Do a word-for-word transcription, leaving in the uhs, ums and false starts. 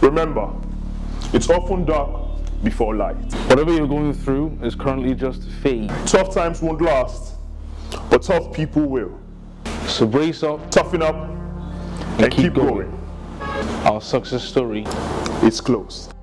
Remember, it's often dark before light. Whatever you're going through is currently just a phase. Tough times won't last, but tough people will. So brace up, Toughen up, and, and keep, keep going. going. Our success story It's close.